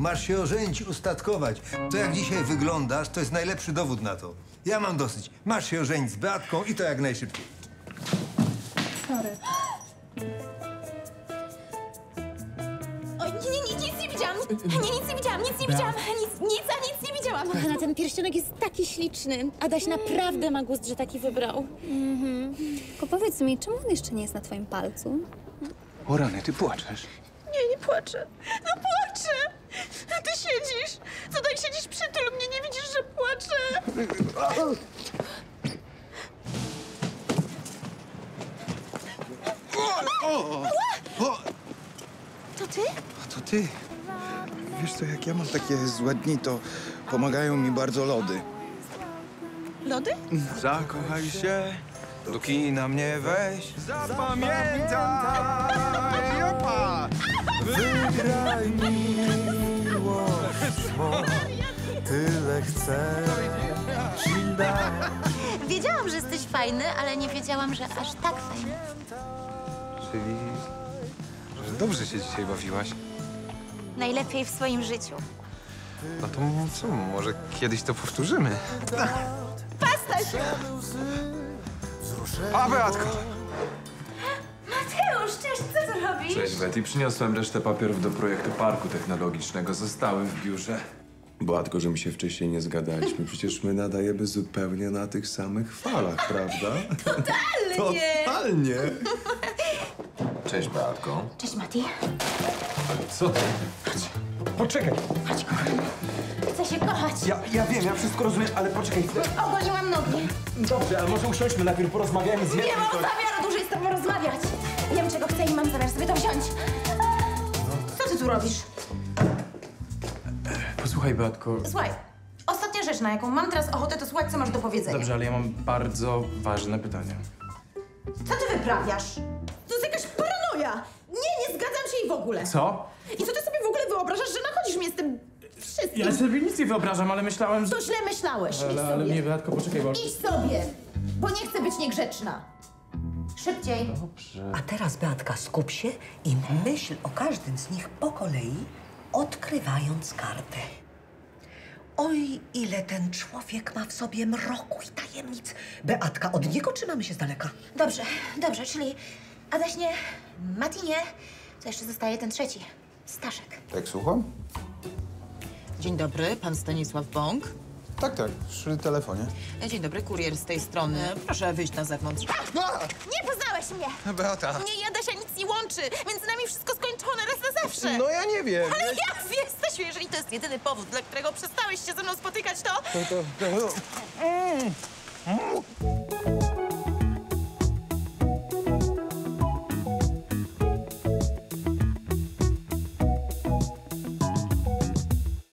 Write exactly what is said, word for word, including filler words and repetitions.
Masz się ożenić, ustatkować. To jak dzisiaj wyglądasz, to jest najlepszy dowód na to. Ja mam dosyć. Masz się ożenić z Beatką i to jak najszybciej. Sorry. Oj, nie, nie, nic, nic nie widziałam. Nie, nic nie widziałam, nic nie widziałam. Nic, nic, a nic nie widziałam. Kochana, ten pierścionek jest taki śliczny. Adaś naprawdę ma gust, że taki wybrał. Mhm. Tylko powiedz mi, czemu on jeszcze nie jest na twoim palcu? O rany, ty płaczesz. Nie, nie płaczę. No płaczę. A ty siedzisz. Co tak siedzisz, przytul mnie, nie widzisz, że płaczę? To ty? A to ty. Wiesz co, jak ja mam takie złe dni, to pomagają mi bardzo lody. Lody? Zakochaj się, do kina mnie weź. Zapamiętaj, opa! Wygraj miłość, bo tyle chcę ci dać. Wiedziałam, że jesteś fajny, ale nie wiedziałam, że aż tak fajny. Czyli, że dobrze się dzisiaj bawiłaś. Najlepiej w swoim życiu. No to co, może kiedyś to powtórzymy. Pasta się! A, Beatko! Mateusz, cześć, co tu robisz? Cześć, Betty. Przyniosłem resztę papierów do projektu parku technologicznego. Zostały w biurze. Beatko, że my się wcześniej nie zgadaliśmy. Przecież my nadajemy zupełnie na tych samych falach, prawda? Totalnie! Totalnie! Cześć, Beatko. Cześć, Mati. Co ty? Poczekaj, Chodź, kochany. Chcę się kochać. ja, ja wiem, ja wszystko rozumiem, ale poczekaj chwilę. Ogoliłam nogi. Dobrze, ale może usiądźmy najpierw, porozmawiajmy z Nie jednym. mam zamiaru dłużej z tobą rozmawiać. Wiem, czego chcę i mam zamiar sobie to wziąć. Co ty tu robisz? Posłuchaj, Beatko. Słuchaj, ostatnia rzecz, na jaką mam teraz ochotę, to słuchać, co masz do powiedzenia. Dobrze, ale ja mam bardzo ważne pytanie. Co ty wyprawiasz? To jest jakaś paranoja. Nie, nie zgadzam się i w ogóle. Co? I co ty sobie w ogóle wyobrażasz, że nachodzisz mnie z tym wszystkim? Ja sobie nic nie wyobrażam, ale myślałem, że... To źle myślałeś. Idź Ale, ale sobie. nie, Beatko, poczekaj, bo... Idź sobie, bo nie chcę być niegrzeczna. Szybciej. Dobrze. A teraz, Beatka, skup się i myśl o każdym z nich po kolei, odkrywając kartę. Oj, ile ten człowiek ma w sobie mroku i tajemnic. Beatka, od niego trzymamy się z daleka. Dobrze, dobrze, czyli Adaś nie, Mati nie, to jeszcze zostaje ten trzeci, Staszek. Tak, słucham? Dzień dobry, pan Stanisław Bąk. Tak, tak, przy telefonie. Dzień dobry, kurier z tej strony. Proszę wyjść na zewnątrz. Nie poznałeś mnie! Beata. Mnie i Adasia nic nie łączy, między nami wszystko skończone raz na zawsze. No ja nie wiem. Ale jak wy jesteście, jeżeli to jest jedyny powód, dla którego przestałeś się ze mną spotykać, to... To, to, to...